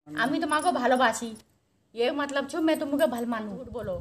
আমি তোমাকে ভালোবাসি ये मतलब छो मैं तुमको भल मानू झूठ बोलो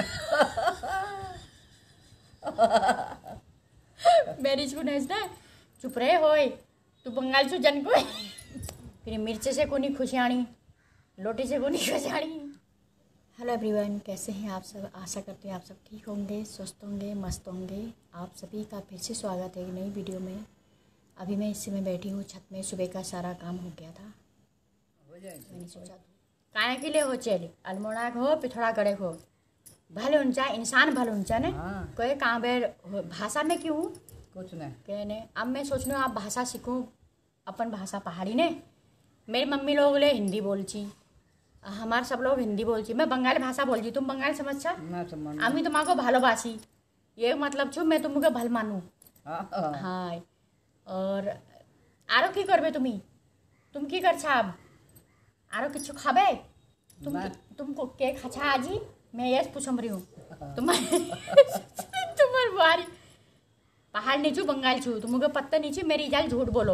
मेरी छू ना चुप रहे होए तू बंगाल छू जन को फिर मिर्च से कोनी खुशियाणी लोटी से कोनी खुशियाणी। हेलो एवरीवन, कैसे हैं आप सब? आशा करते हैं आप सब ठीक होंगे, स्वस्थ होंगे, मस्त होंगे। आप सभी का फिर से स्वागत है एक नई वीडियो में। अभी मैं इस समय बैठी हूँ छत में, सुबह का सारा काम हो गया था। मैंने सोचा काहे के लिए हो चल अल्मोड़ा हो पिथड़ा गड़े हो भले उनचा इंसान भले उनचा ने कोई कहाँ बेर भाषा में क्यों कुछ नहीं कहने। अब मैं सोच रही हूँ आप भाषा सीखूँ अपन भाषा पहाड़ी ने। मेरी मम्मी लोग ले हिंदी बोलची, हमारे सब लोग हिंदी बोलची, मैं बंगाली भाषा बोलची। तुम बंगाली समझा? আমি তোমাকে ভালোবাসি ये मतलब छो मैं तुमको भल मानू। हाँ और आरो की करबे तुम की कर छाब आरो किछु खाबे तुमको के खाछा आजी मैं यस पूछम रही हूँ तुम्हार बुआरी पहाड़ नीचू बंगाल छू तुमको पत्ता नीचे मेरी जाल झूठ बोलो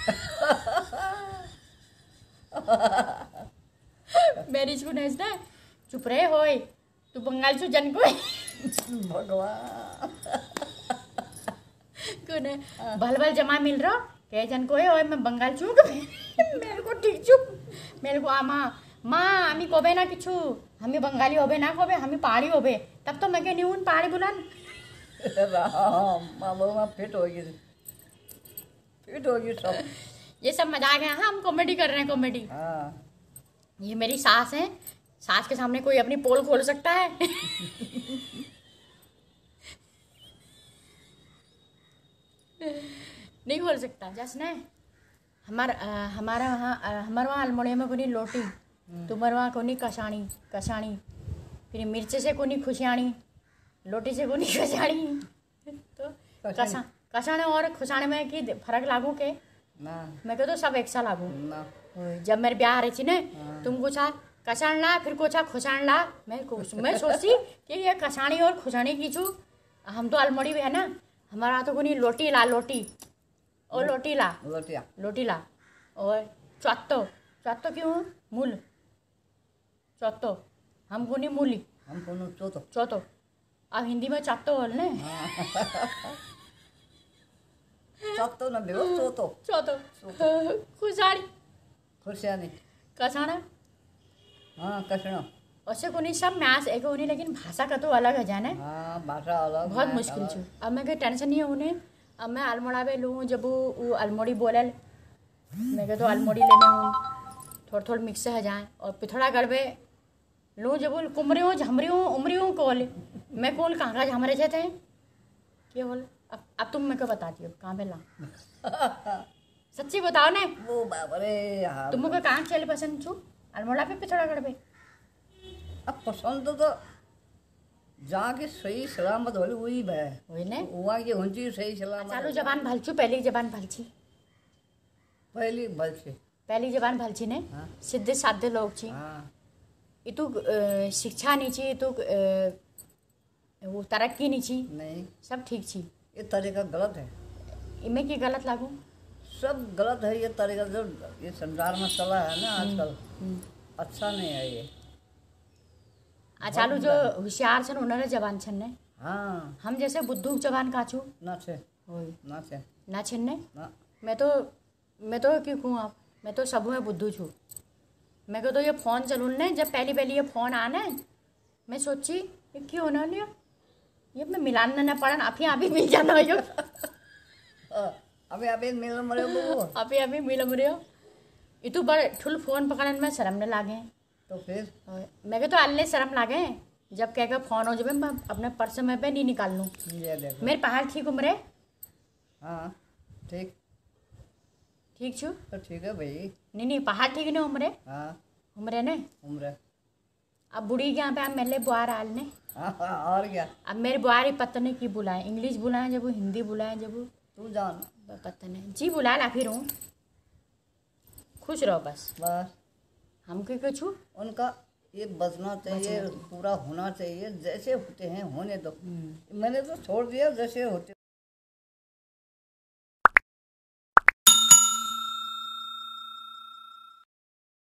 मेरी छू ना चुप रहे होए तू बंगाल छू जन को भगवान कोने भल भल जमा मिल रहा कह जन को है मैं बंगाल छू मेरे को ठीक छू मेरे को आमा माँ हमी कोबे ना किछु हमी बंगाली होबे ना कोबे हमी पहाड़ी होबे तब तो मैं नहीं हूँ पहाड़ी बुलान राम माँ फिट होगी सब। ये सब मजाक है। हाँ हम कॉमेडी कर रहे हैं कॉमेडी। ये मेरी सास है, सास के सामने कोई अपनी पोल खोल सकता है नहीं खोल सकता। जैसे हमारे वहाँ अल्मोड़े में कोनी लोटी तुम्हारे वहाँ कोनी कसाणी फिर मिर्च से कोनी खुशियाणी लोटी से कोनी खुशियाणी। तो कसाणे और खुशाणे में की फर्क लागू के ना मैं कह तो सब एक सा लागू ना। जब मेरे ब्याह रही थी ने तुम कुछ कसाण ला फिर कुछ खुशाण ला मैं सोचती कि ये कसाणी और खुशाणी की छू हम तो अल्मोड़ी में है ना हमारा तो कोनी लोटी ला लोटी और लोटी ला और चौत्तो क्यों मूल चौत्तो हम कोनी मूली हम कोनो चौतो अब हिंदी में चौत्तो बोल ने चौतो ना बेहो चौतो खुशाणी खुशियानी कसाणा हाँ कसाणा ऐसे कोनी सब मैच एक होनी लेकिन भाषा का तो अलग है जाने। हाँ भाषा अलग बहुत मुश्किल छू। अब मैं कोई टेंशन नहीं है उन्हें। अब मैं अल्मोड़ा पे लूँ जब वो अल्मोड़ी बोले मैं कह तो अल्मोड़ी लेने हूँ थोड़ा मिक्स है जाए और पिथड़ा गड़बे लूँ जब कुमरी हूँ झमरी हूँ उमरी हूँ कोल मैं कौन कहाँ का झमरे थे क्या बोल। अब तुम मैं को बताती हो कहाँ पे ला सच्ची बताओ ने वो बाबरे तुमको कहाँ चले पसंद छू अल्मोड़ा पे पिथड़ा गड़बे। अब पसंद तो जहाँ की सही सलामत होली वही है वही ने वहाँ की हुंची सही सलामत। चालू जबान भलचू पहली जबान भलची पहली जबान भलची ने सीधे साधे लोग छी इतु शिक्षा नीची इतु वो तरक्की नीची नहीं सब ठीक छी। ये तरीका गलत है इनमें की गलत लागू सब गलत है। ये तरीका जो ये संसार में चला है ना आजकल अच्छा नहीं है ये। चालू जो होशियार छन उन्होंने जबान छन ने हाँ हम जैसे बुद्धू जबान काचू ना छे ना छन ने ना। मैं तो क्यों कहूँ आप मैं तो सब में बुद्धू छू। मैं को तो ये फ़ोन चलून ने जब पहली ये फ़ोन आने मैं सोची ये क्यों होना लिया ये मैं मिलान ना पड़न अभी मिल जाना हो अभी मिल मरे अभी मिल मरे इतु बड़ ठुल फ़ोन पकड़न में शर्म न लागे तो फिर मैं तो अल्ले शर्म लागे जब कह फ़ोन हो जब मैं अपने पर्स में पे नहीं निकाल लूँ। मेरे पहाड़ ठीक उम्र हाँ ठीक छू तो ठीक है भाई नहीं पहाड़ ठीक नहीं उम्र हाँ उम्र ने उम्र अब बुढ़ी के यहाँ पे अब मेरे बुआर आल ने और क्या अब मेरे बुआरी पता नहीं की बुलाए इंग्लिश बुलाए जब हिंदी बुलाए जब तू जान पता नहीं जी बुला ला फिर हूँ खुश रहो बस हम क्यों कुछ उनका ये बचना चाहिए पूरा होना चाहिए जैसे होते हैं होने दो। मैंने तो छोड़ दिया जैसे होते